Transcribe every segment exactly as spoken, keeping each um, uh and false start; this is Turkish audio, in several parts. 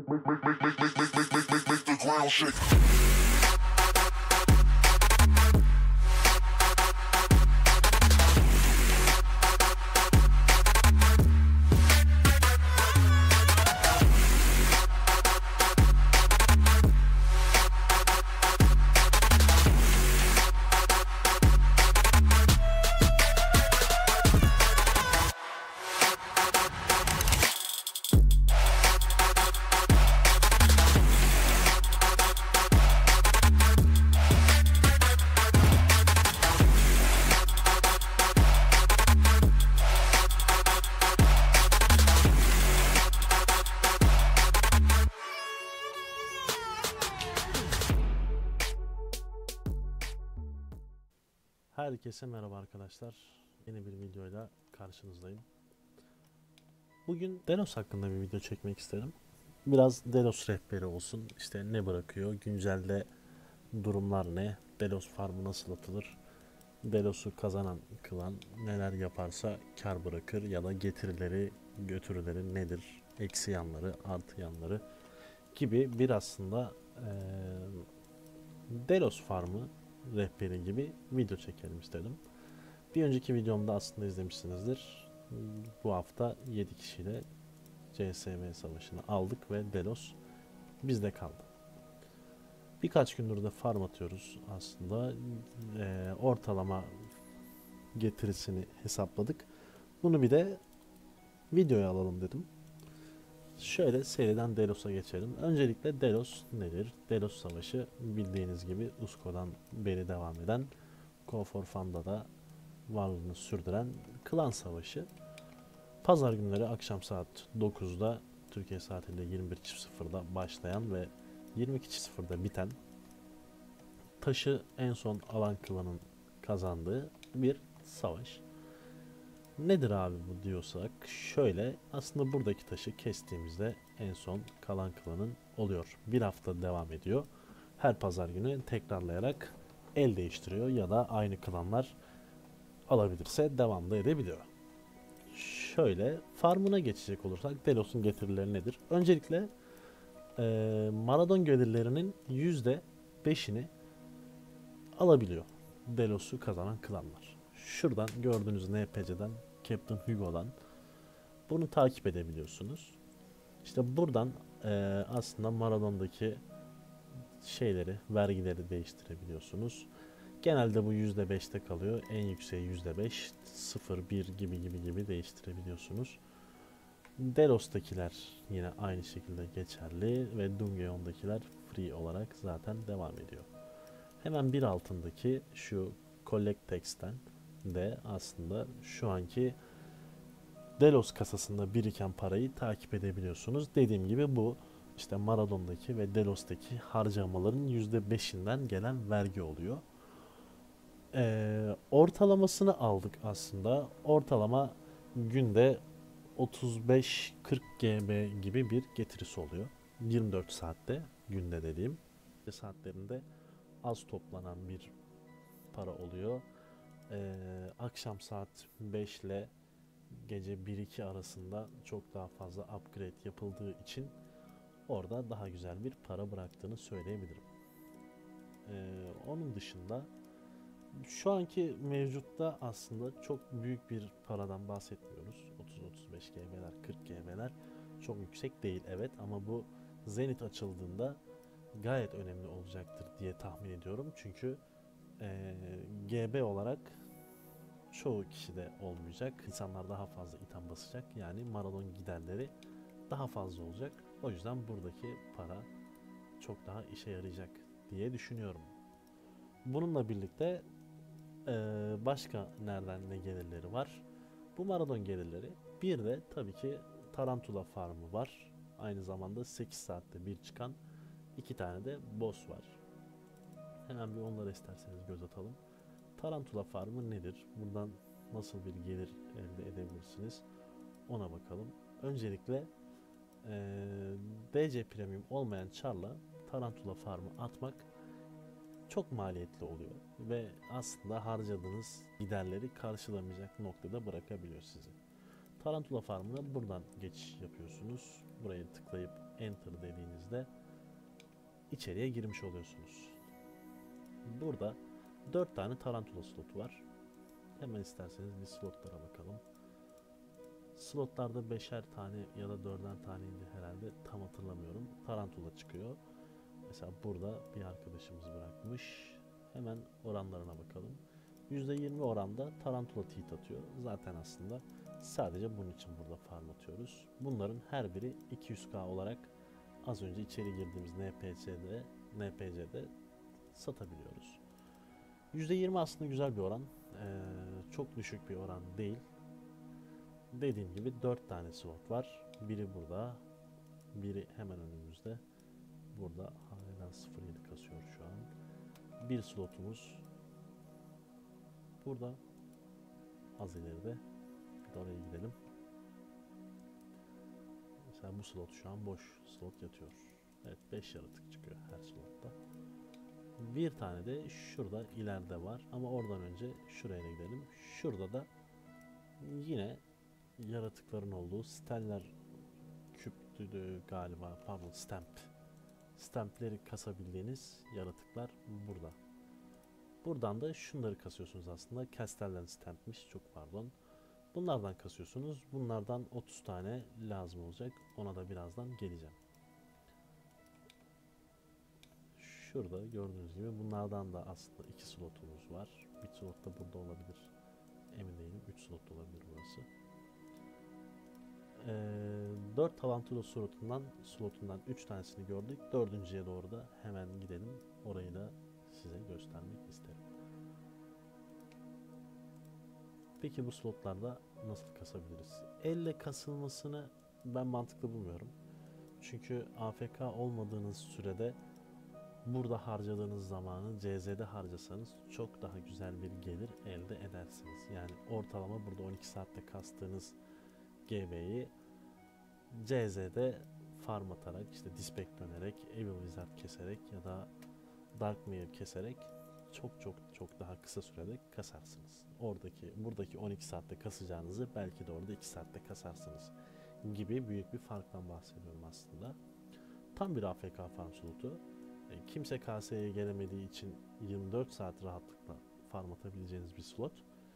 the ground shake. Herkese merhaba arkadaşlar. Yeni bir videoyla karşınızdayım. Bugün Delos hakkında bir video çekmek istedim. Biraz Delos rehberi olsun. İşte ne bırakıyor, güncelde durumlar ne, Delos farmı nasıl atılır, Delos'u kazanan kılan neler yaparsa kar bırakır ya da getirileri, götürüleri nedir, eksi yanları, artı yanları gibi bir aslında ee, Delos farmı rehberi gibi video çekelim istedim. Bir önceki videomda aslında izlemişsinizdir. Bu hafta yedi kişiyle C S M savaşını aldık ve Delos bizde kaldı. Birkaç gündür de farm atıyoruz aslında. E, ortalama getirisini hesapladık. Bunu bir de videoya alalım dedim. Şöyle seriden Delos'a geçelim. Öncelikle Delos nedir? Delos Savaşı bildiğiniz gibi U S C O'dan beri devam eden, Go for Fun'da da varlığını sürdüren klan savaşı. Pazar günleri akşam saat dokuzda Türkiye saatiyle yirmi bir sıfırda başlayan ve yirmi iki sıfırda biten, taşı en son alan klanın kazandığı bir savaş. Nedir abi bu diyorsak, şöyle aslında buradaki taşı kestiğimizde en son kalan klanın oluyor. Bir hafta devam ediyor. Her pazar günü tekrarlayarak el değiştiriyor ya da aynı klanlar alabilirse devam da edebiliyor. Şöyle farmına geçecek olursak Delos'un getirileri nedir? Öncelikle e, Maradon gelirlerinin yüzde beşini alabiliyor Delos'u kazanan klanlar. Şuradan gördüğünüz N P C'den, Captain Hugo'dan bunu takip edebiliyorsunuz. İşte buradan e, aslında Maradon'daki şeyleri, vergileri değiştirebiliyorsunuz. Genelde bu yüzde beşte kalıyor. En yükseği yüzde beş, sıfır, bir gibi gibi gibi değiştirebiliyorsunuz. Delos'takiler yine aynı şekilde geçerli ve Dungeon'dakiler free olarak zaten devam ediyor. Hemen bir altındaki şu Collect Text'ten de aslında şu anki Delos kasasında biriken parayı takip edebiliyorsunuz. Dediğim gibi bu işte Maradon'daki ve Delos'taki harcamaların yüzde beşinden gelen vergi oluyor. Ee, ortalamasını aldık aslında. Ortalama günde otuz beş kırk G B gibi bir getirisi oluyor. yirmi dört saatte, günde dediğim saatlerinde az toplanan bir para oluyor. Ee, akşam saat beş ile gece bir iki arasında çok daha fazla upgrade yapıldığı için orada daha güzel bir para bıraktığını söyleyebilirim. Ee, onun dışında şu anki mevcutta aslında çok büyük bir paradan bahsetmiyoruz. otuz otuz beş G B'ler, kırk G B'ler çok yüksek değil, evet, ama bu Zenit açıldığında gayet önemli olacaktır diye tahmin ediyorum. Çünkü e, G B olarak çoğu kişide olmayacak. İnsanlar daha fazla item basacak. Yani Maradon giderleri daha fazla olacak. O yüzden buradaki para çok daha işe yarayacak diye düşünüyorum. Bununla birlikte Ee, başka nereden ne gelirleri var? Bu Maradon gelirleri. Bir de tabii ki Tarantula farmı var. Aynı zamanda sekiz saatte bir çıkan iki tane de boss var. Hemen bir onlara isterseniz göz atalım. Tarantula farmı nedir? Buradan nasıl bir gelir elde edebilirsiniz? Ona bakalım. Öncelikle ee, D C Premium olmayan char'la Tarantula farmı atmak çok maliyetli oluyor ve aslında harcadığınız giderleri karşılamayacak noktada bırakabiliyor sizi. Tarantula farmına buradan geçiş yapıyorsunuz. Buraya tıklayıp Enter dediğinizde içeriye girmiş oluyorsunuz. Burada dört tane tarantula slotu var. Hemen isterseniz bir slotlara bakalım. Slotlarda beşer tane ya da dörder taneydi herhalde, tam hatırlamıyorum. Tarantula çıkıyor. Mesela burada bir arkadaşımız bırakmış. Hemen oranlarına bakalım. yüzde yirmi oranda tarantula teeth atıyor. Zaten aslında sadece bunun için burada farm atıyoruz. Bunların her biri iki yüz K olarak az önce içeri girdiğimiz N P C'de, N P C'de satabiliyoruz. yüzde yirmi aslında güzel bir oran. Ee, çok düşük bir oran değil. Dediğim gibi dört tane slot var. Biri burada, biri hemen önümüzde. Burada halen sıfır yedi kasıyor şu an. Bir slotumuz burada, az ileride. Bir de oraya gidelim. Mesela bu slot şu an boş slot yatıyor. Evet, beş yaratık çıkıyor her slotta. Bir tane de şurada ileride var ama oradan önce şuraya gidelim. Şurada da yine yaratıkların olduğu Stellar küptü galiba, pardon stamp. Stampleri kasabildiğiniz yaratıklar burada. Buradan da şunları kasıyorsunuz aslında. Castellan stampmiş, çok pardon. Bunlardan kasıyorsunuz. Bunlardan otuz tane lazım olacak. Ona da birazdan geleceğim. Şurada gördüğünüz gibi bunlardan da aslında iki slotumuz var. Bir slot da burada olabilir. Emin değilim. üç slot da olabilir burası. Ee, dört talantula slotundan, slotundan üç tanesini gördük. dördüncüye doğru da hemen gidelim. Orayı da size göstermek isterim. Peki bu slotlarda nasıl kasabiliriz? Elle kasılmasını ben mantıklı bulmuyorum. Çünkü A F K olmadığınız sürede burada harcadığınız zamanı C Z'de harcasanız çok daha güzel bir gelir elde edersiniz. Yani ortalama burada on iki saatte kastığınız G B'yi C Z'de farm atarak, işte Dispek dönerek, Evil Wizard keserek ya da Darkmere keserek çok çok çok daha kısa sürede kasarsınız. Oradaki, buradaki on iki saatte kasacağınızı belki de orada iki saatte kasarsınız gibi büyük bir farktan bahsediyorum aslında. Tam bir A F K farm slotu. E, kimse K S'ye gelemediği için yirmi dört saat rahatlıkla farm atabileceğiniz bir slot.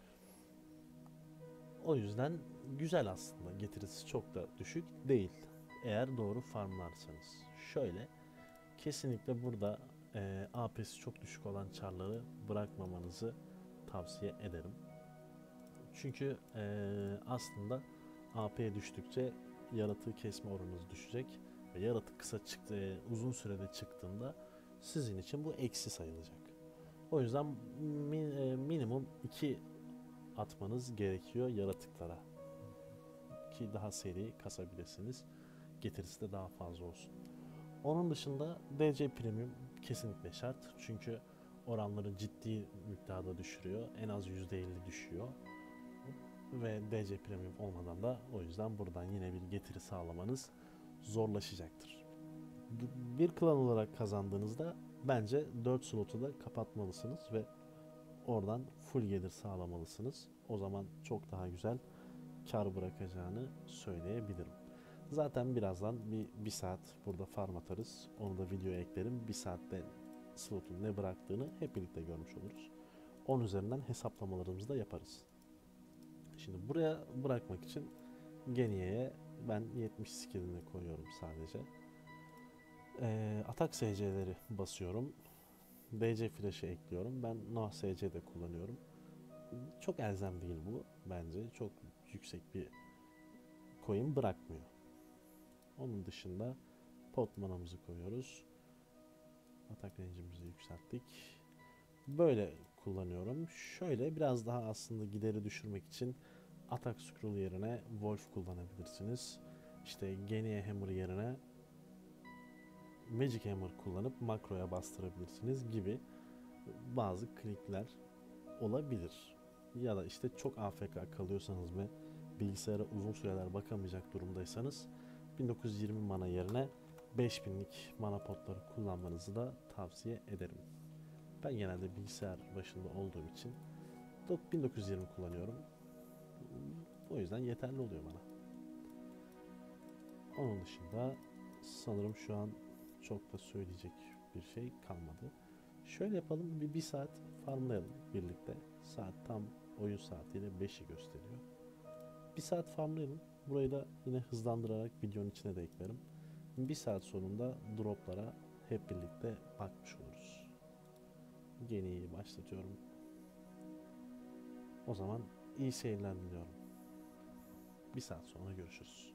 O yüzden güzel aslında. Getirisi çok da düşük değil. Eğer doğru farmlarsanız. Şöyle, kesinlikle burada e, A P'si çok düşük olan çarları bırakmamanızı tavsiye ederim. Çünkü e, aslında A P düştükçe yaratığı kesme oranınız düşecek. Ve yaratık kısa çıktı, e, uzun sürede çıktığında sizin için bu eksi sayılacak. O yüzden min, e, minimum iki atmanız gerekiyor yaratıklara ki daha seri kasabilirsiniz. Getirisi de daha fazla olsun. Onun dışında D C Premium kesinlikle şart. Çünkü oranları ciddi miktarda düşürüyor. En az yüzde elli düşüyor. Ve D C Premium olmadan da o yüzden buradan yine bir getiri sağlamanız zorlaşacaktır. Bir klan olarak kazandığınızda bence dört slotu da kapatmalısınız ve oradan full gelir sağlamalısınız. O zaman çok daha güzel kar bırakacağını söyleyebilirim. Zaten birazdan bir, bir saat burada farm atarız. Onu da videoya eklerim. Bir saatte slotun ne bıraktığını hep birlikte görmüş oluruz. on üzerinden hesaplamalarımızı da yaparız. Şimdi buraya bırakmak için Geniye'ye ben yetmiş skillini koyuyorum sadece. Ee, atak S C'leri basıyorum. D C flash'ı ekliyorum. Ben Noh S C de kullanıyorum. Çok elzem değil bu bence. Çok yüksek bir coin bırakmıyor. Onun dışında pot manamızı koyuyoruz. Atak range'imizi yükselttik. Böyle kullanıyorum. Şöyle biraz daha aslında gideri düşürmek için atak scroll yerine Wolf kullanabilirsiniz. İşte Genie Hammer yerine Magic Hammer kullanıp makroya bastırabilirsiniz gibi bazı klikler olabilir. Ya da işte çok A F K kalıyorsanız ve bilgisayara uzun süreler bakamayacak durumdaysanız bin dokuz yüz yirmi mana yerine beş binlik mana potları kullanmanızı da tavsiye ederim. Ben genelde bilgisayar başında olduğum için bin dokuz yüz yirmi kullanıyorum. O yüzden yeterli oluyor bana. Onun dışında sanırım şu an çok da söyleyecek bir şey kalmadı. Şöyle yapalım, bir, bir saat farmlayalım birlikte. Saat tam oyun saatiyle beşi gösteriyor. Bir saat farmlayalım. Burayı da yine hızlandırarak videonun içine de eklerim. Bir saat sonunda droplara hep birlikte bakmış oluruz. Geniyi başlatıyorum. O zaman iyi seyirler diliyorum. Bir saat sonra görüşürüz.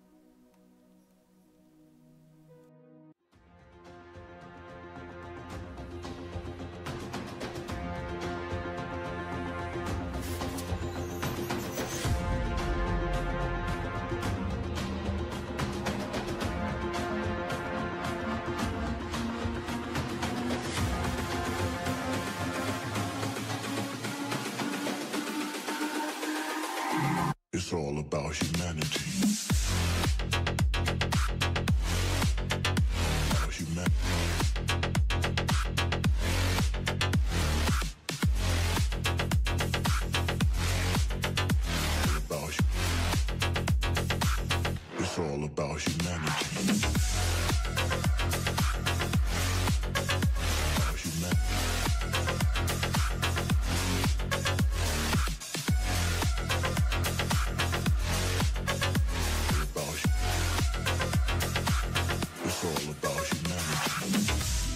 It's all about humanity. About humanity. About hu- It's all about humanity. About humanity. About hu- It's all about humanity.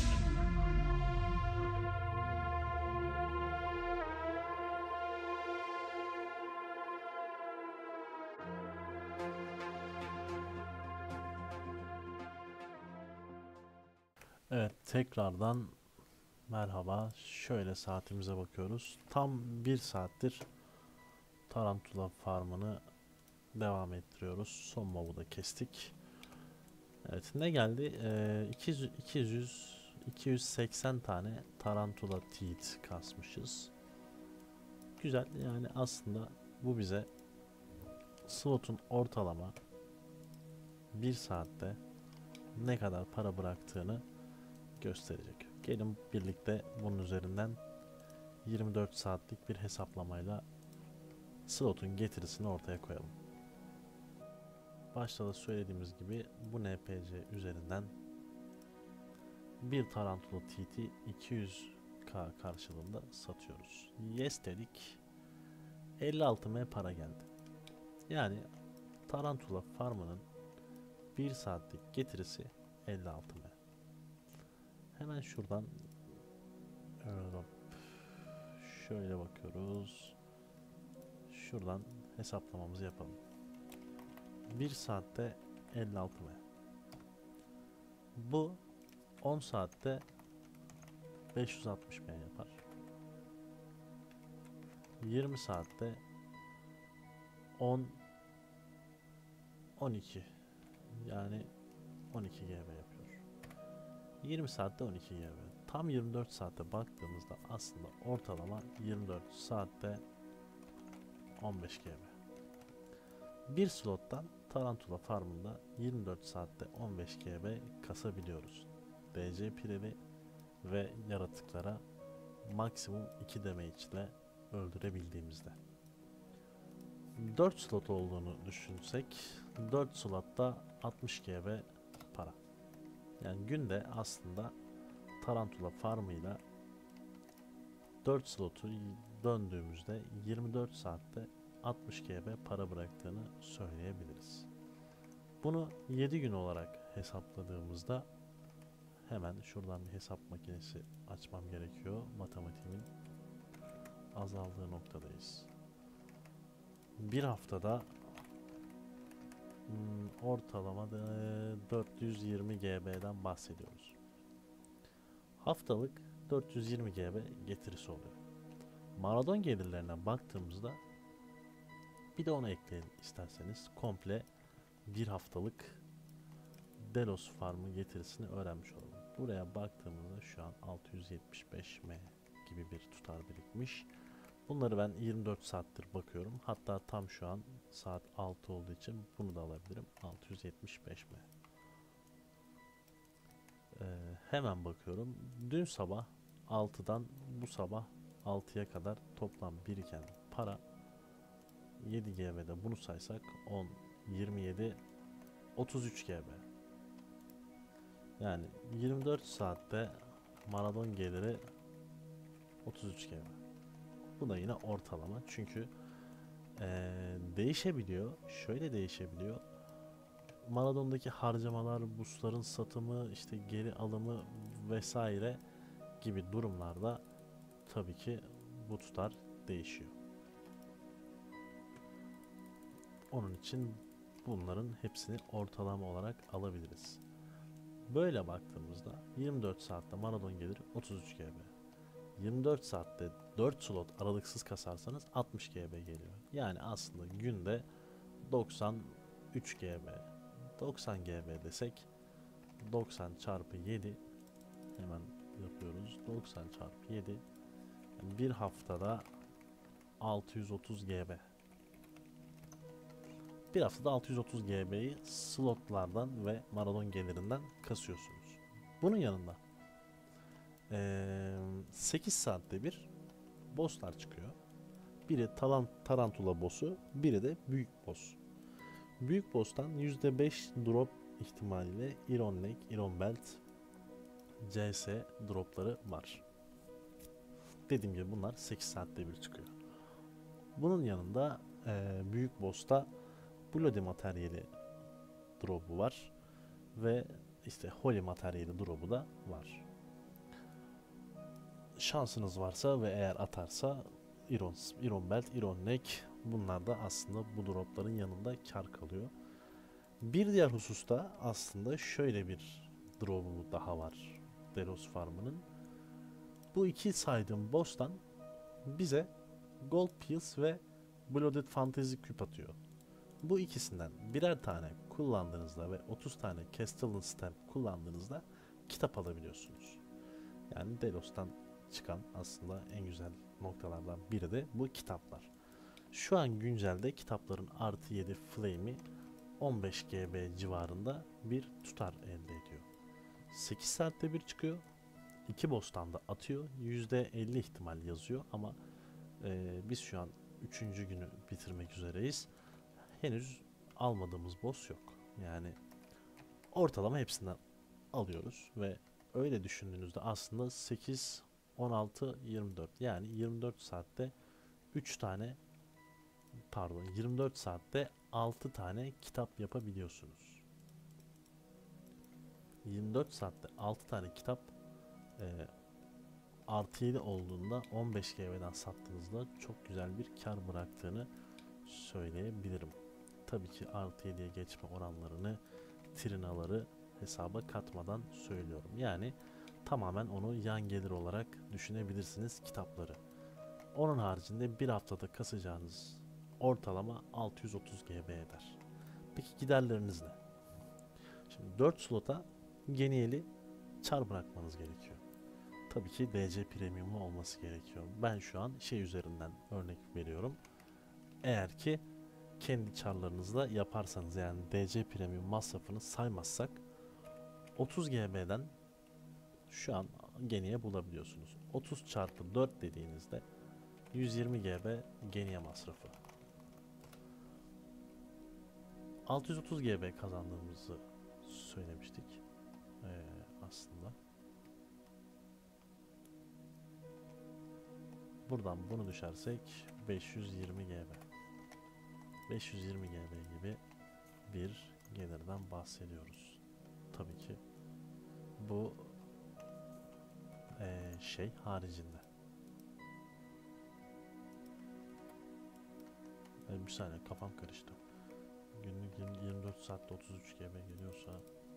Evet, tekrardan merhaba. Şöyle saatimize bakıyoruz. Tam bir saattir tarantula farmını devam ettiriyoruz. Son mob'u da kestik. Evet, ne geldi? Ee, iki yüz, iki yüz, iki yüz seksen tane tarantula teeth kasmışız. Güzel, yani aslında bu bize slotun ortalama bir saatte ne kadar para bıraktığını gösterecek. Gelin birlikte bunun üzerinden yirmi dört saatlik bir hesaplamayla slotun getirisini ortaya koyalım. Başta da söylediğimiz gibi bu N P C üzerinden bir tarantula T T iki yüz K karşılığında satıyoruz. Yes dedik. elli altı M para geldi. Yani tarantula farmının bir saatlik getirisi elli altı M. Hemen şuradan şöyle bakıyoruz. Şuradan hesaplamamızı yapalım. bir saatte elli altı M. Bu on saatte beş yüz altmış M yapar. yirmi saatte on on iki, yani on iki G B yapıyor. yirmi saatte on iki G B. Tam yirmi dört saatte baktığımızda aslında ortalama yirmi dört saatte on beş G B. Bir slottan tarantula farmında yirmi dört saatte on beş G B kasabiliyoruz. D C pireli ve yaratıklara maksimum iki damage ile öldürebildiğimizde. dört slot olduğunu düşünsek dört slotta altmış G B para. Yani günde aslında tarantula farmıyla dört slotu döndüğümüzde yirmi dört saatte altmış G B para bıraktığını söyleyebiliriz. Bunu yedi gün olarak hesapladığımızda hemen şuradan bir hesap makinesi açmam gerekiyor. Matematiğimin azaldığı noktadayız. Bir haftada hmm, ortalamada dört yüz yirmi G B'den bahsediyoruz. Haftalık dört yüz yirmi G B getirisi oluyor. Marathon gelirlerine baktığımızda bir de onu ekleyin isterseniz. Komple bir haftalık Delos Farm'ı getirisini öğrenmiş olalım. Buraya baktığımızda şu an altı yüz yetmiş beş M gibi bir tutar birikmiş. Bunları ben yirmi dört saattir bakıyorum. Hatta tam şu an saat altı olduğu için bunu da alabilirim. altı yüz yetmiş beş M. Ee, hemen bakıyorum. Dün sabah altıdan bu sabah altıya kadar toplam biriken para yedi G B'de bunu saysak on, yirmi yedi, otuz üç G B. Yani yirmi dört saatte Maradon geliri otuz üç G B. Bu da yine ortalama çünkü ee, değişebiliyor. Şöyle değişebiliyor. Maradon'daki harcamalar, busların satımı, işte geri alımı vesaire gibi durumlarda tabii ki bu tutar değişiyor. Onun için bunların hepsini ortalama olarak alabiliriz. Böyle baktığımızda yirmi dört saatte Maradon gelir otuz üç G B. yirmi dört saatte dört slot aralıksız kasarsanız altmış G B geliyor. Yani aslında günde doksan üç G B, doksan G B desek doksan çarpı yedi, hemen yapıyoruz. doksan çarpı yedi, yani bir haftada altı yüz otuz G B. Bir haftada altı yüz otuz G B'yi slotlardan ve Maradon gelirinden kasıyorsunuz. Bunun yanında ee, sekiz saatte bir bosslar çıkıyor. Biri talan, Tarantula boss'u, biri de büyük boss. Büyük boss'tan yüzde beş drop ihtimaliyle Iron Leg, Iron Belt, C S dropları var. Dediğim gibi bunlar sekiz saatte bir çıkıyor. Bunun yanında e, büyük boss'ta Bloody materyali drop'u var ve işte Holy materyali drop'u da var. Şansınız varsa ve eğer atarsa Iron, Iron Belt, Iron Neck, bunlar da aslında bu dropların yanında kar kalıyor. Bir diğer hususta aslında şöyle bir drop'u daha var Delos Farm'ının. Bu iki saydığım boss'tan bize Gold Pills ve Blooded Fantasy Cube atıyor. Bu ikisinden birer tane kullandığınızda ve otuz tane Castellan Stamp kullandığınızda kitap alabiliyorsunuz. Yani Delos'tan çıkan aslında en güzel noktalardan biri de bu kitaplar. Şu an güncelde kitapların artı yedi flame'i on beş G B civarında bir tutar elde ediyor. sekiz saatte bir çıkıyor. iki boss'tan da atıyor. yüzde elli ihtimal yazıyor ama e, biz şu an üçüncü günü bitirmek üzereyiz. Henüz almadığımız boss yok. Yani ortalama hepsinden alıyoruz ve öyle düşündüğünüzde aslında sekiz, on altı, yirmi dört, yani yirmi dört saatte üç tane, pardon, yirmi dört saatte altı tane kitap yapabiliyorsunuz. yirmi dört saatte altı tane kitap e, artı yedi olduğunda on beş G B'den sattığınızda çok güzel bir kar bıraktığını söyleyebilirim. Tabii ki artı yediye geçme oranlarını, trinaları hesaba katmadan söylüyorum. Yani tamamen onu yan gelir olarak düşünebilirsiniz kitapları. Onun haricinde bir haftada kasacağınız ortalama altı yüz otuz G B eder. Peki giderleriniz ne? Şimdi dört slota Geniel'i çar bırakmanız gerekiyor. Tabii ki D C Premium'u olması gerekiyor. Ben şu an şey üzerinden örnek veriyorum. Eğer ki kendi çarlarınızla yaparsanız, yani D C Premium masrafını saymazsak, otuz G B'den şu an Geniye bulabiliyorsunuz. otuz çarpı dört dediğinizde yüz yirmi G B Geniye masrafı. altı yüz otuz G B kazandığımızı söylemiştik ee, aslında. Buradan bunu düşersek beş yüz yirmi G B. beş yüz yirmi G B gibi bir gelirden bahsediyoruz. Tabii ki bu ee, şey haricinde. E, bir saniye, kafam karıştı. Günlük yirmi dört saatte otuz üç G B geliyorsa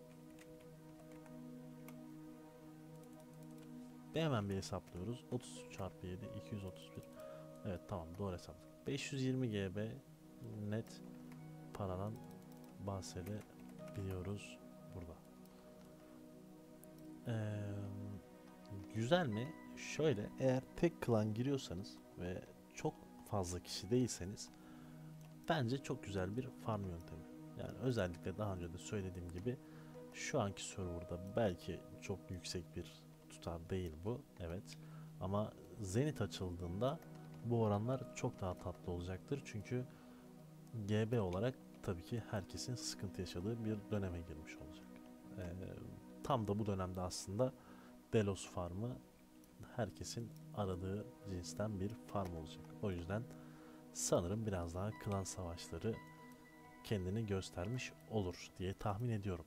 bir hemen bir hesaplıyoruz. otuz çarpı yedi, iki yüz otuz bir. Evet, tamam, doğru hesapladık. beş yüz yirmi G B net paradan bahsedebiliyoruz burada. Ee, güzel mi? Şöyle, eğer tek klan giriyorsanız ve çok fazla kişi değilseniz bence çok güzel bir farm yöntemi. Yani özellikle daha önce de söylediğim gibi şu anki serverda belki çok yüksek bir tutar değil bu, evet, ama Zenith açıldığında bu oranlar çok daha tatlı olacaktır çünkü G B olarak tabii ki herkesin sıkıntı yaşadığı bir döneme girmiş olacak. Ee, tam da bu dönemde aslında Delos farmı herkesin aradığı cinsten bir farm olacak. O yüzden sanırım biraz daha klan savaşları kendini göstermiş olur diye tahmin ediyorum.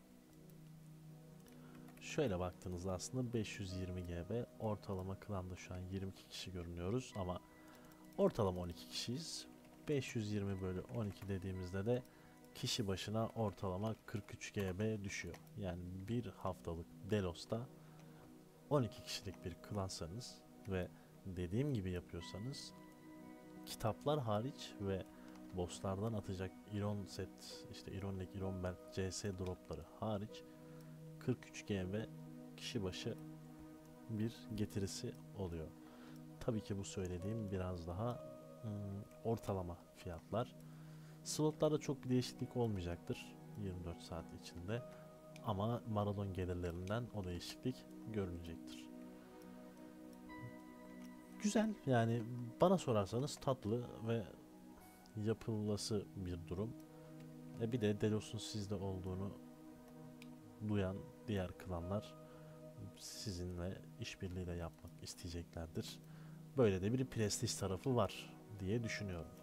Şöyle baktığınızda aslında beş yüz yirmi G B ortalama klanda şu an yirmi iki kişi görünüyoruz ama ortalama on iki kişiyiz. beş yüz yirmi bölü on iki dediğimizde de kişi başına ortalama kırk üç G B düşüyor. Yani bir haftalık Delos'ta on iki kişilik bir klansanız ve dediğim gibi yapıyorsanız kitaplar hariç ve bosslardan atacak Iron set, işte Iron Leg, Iron Belt, C S dropları hariç kırk üç G B kişi başı bir getirisi oluyor. Tabii ki bu söylediğim biraz daha ım, ortalama fiyatlar. Slotlarda çok bir değişiklik olmayacaktır yirmi dört saat içinde ama Maradon gelirlerinden o değişiklik görünecektir. Güzel, yani bana sorarsanız tatlı ve yapılması bir durum. E bir de Delos'un sizde olduğunu duyan diğer klanlar sizinle işbirliğiyle yapmak isteyeceklerdir. Böyle de bir prestij tarafı var diye düşünüyorum.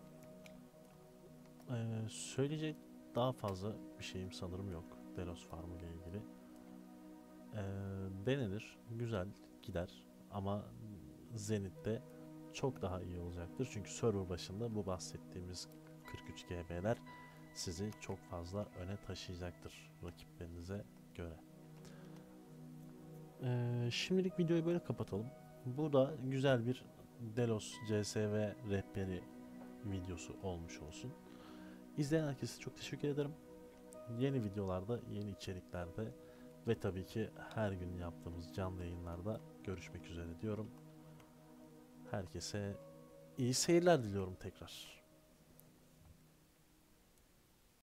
Ee, söyleyecek daha fazla bir şeyim sanırım yok Delos Farm ile ilgili. Ee, denenir, güzel gider ama Zenith'te çok daha iyi olacaktır. Çünkü server başında bu bahsettiğimiz kırk üç G B'ler sizi çok fazla öne taşıyacaktır rakiplerinize göre. Ee, şimdilik videoyu böyle kapatalım. Bu da güzel bir Delos C S V rehberi videosu olmuş olsun. İzleyen herkese çok teşekkür ederim. Yeni videolarda, yeni içeriklerde ve tabii ki her gün yaptığımız canlı yayınlarda görüşmek üzere diyorum. Herkese iyi seyirler diliyorum tekrar.